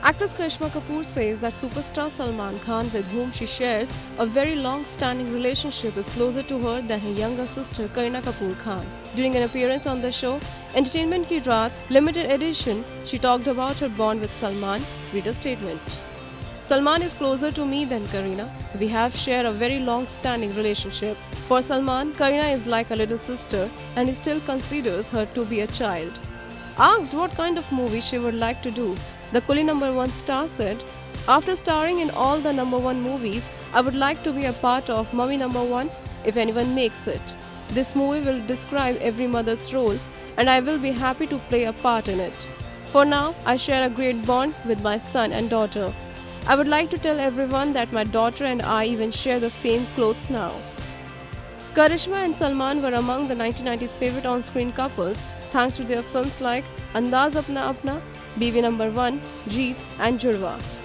Actress Karisma Kapoor says that superstar Salman Khan, with whom she shares a very long-standing relationship, is closer to her than her younger sister Kareena Kapoor Khan. During an appearance on the show Entertainment Ki Raat Limited Edition, she talked about her bond with Salman. Read a statement. Salman is closer to me than Kareena. We have shared a very long-standing relationship. For Salman, Kareena is like a little sister and he still considers her to be a child. Asked what kind of movie she would like to do, the Coolie No.1 star said, "After starring in all the No.1 movies, I would like to be a part of Mummy No.1 if anyone makes it. This movie will describe every mother's role and I will be happy to play a part in it. For now, I share a great bond with my son and daughter. I would like to tell everyone that my daughter and I even share the same clothes now." Karisma and Salman were among the 1990s favorite on-screen couples thanks to their films like Andaz Apna Apna, Biwi No.1, Jeet and Judwaa.